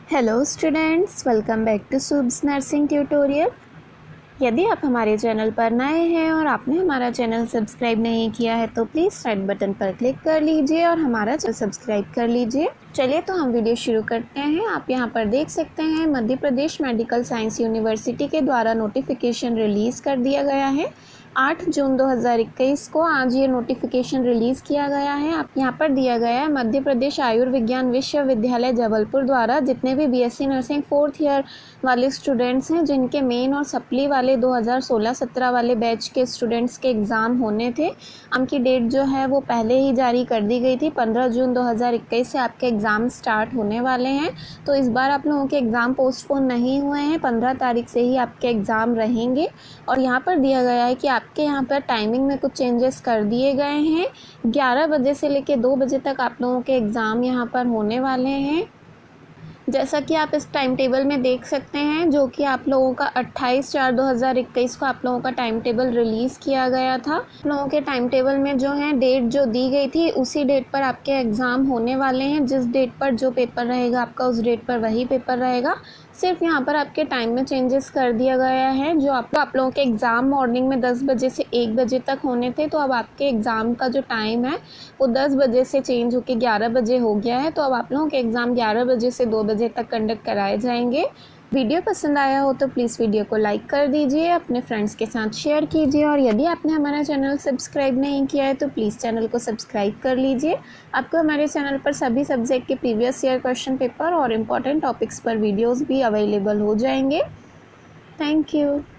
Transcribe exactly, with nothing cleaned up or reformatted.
Hello students, welcome back to Subs nursing tutorial. यदि आप हमारे चैनल पर नए हैं और आपने हमारा चैनल सब्सक्राइब नहीं किया है तो प्लीज़ रेड बटन पर क्लिक कर लीजिए और हमारा चैनल सब्सक्राइब कर लीजिए। चलिए तो हम वीडियो शुरू करते हैं। आप यहां पर देख सकते हैं Madhya Pradesh medical science university के द्वारा नोटिफिकेशन रिलीज़ कर दिया गया है। आठ जून दो हज़ार इक्कीस को आज ये नोटिफिकेशन रिलीज़ किया गया है। आप यहाँ पर दिया गया है मध्य प्रदेश आयुर्विज्ञान विश्वविद्यालय जबलपुर द्वारा जितने भी बीएससी नर्सिंग फोर्थ ईयर वाले स्टूडेंट्स हैं जिनके मेन और सप्ली वाले दो हज़ार सोलह सत्रह वाले बैच के स्टूडेंट्स के एग्ज़ाम होने थे, उनकी डेट जो है वो पहले ही जारी कर दी गई थी। पंद्रह जून दो हज़ार इक्कीस से आपके एग्ज़ाम स्टार्ट होने वाले हैं। तो इस बार आप लोगों के एग्ज़ाम पोस्टपोन नहीं हुए हैं, पंद्रह तारीख से ही आपके एग्ज़ाम रहेंगे। और यहाँ पर दिया गया है कि आपके यहाँ पर टाइमिंग में कुछ चेंजेस कर दिए गए हैं। ग्यारह बजे से लेकर दो बजे तक आप लोगों के एग्ज़ाम यहाँ पर होने वाले हैं, जैसा कि आप इस टाइम टेबल में देख सकते हैं, जो कि आप लोगों का अट्ठाईस चार दो हज़ार इक्कीस को आप लोगों का टाइम टेबल रिलीज़ किया गया था। आप लोगों के टाइम टेबल में जो है डेट जो दी गई थी उसी डेट पर आपके एग्ज़ाम होने वाले हैं। जिस डेट पर जो पेपर रहेगा आपका उस डेट पर वही पेपर रहेगा। सिर्फ यहाँ पर आपके टाइम में चेंजेस कर दिया गया है। जो आप आप लोगों के एग्ज़ाम मॉर्निंग में दस बजे से एक बजे तक होने थे, तो अब आपके एग्ज़ाम का जो टाइम है वो दस बजे से चेंज होकर ग्यारह बजे हो गया है। तो अब आप लोगों के एग्ज़ाम ग्यारह बजे से दो बजे तक कंडक्ट कराए जाएंगे। वीडियो पसंद आया हो तो प्लीज़ वीडियो को लाइक कर दीजिए, अपने फ्रेंड्स के साथ शेयर कीजिए और यदि आपने हमारा चैनल सब्सक्राइब नहीं किया है तो प्लीज़ चैनल को सब्सक्राइब कर लीजिए। आपको हमारे चैनल पर सभी सब्जेक्ट के प्रीवियस ईयर क्वेश्चन पेपर और इम्पॉर्टेंट टॉपिक्स पर वीडियोस भी अवेलेबल हो जाएंगे। Thank you.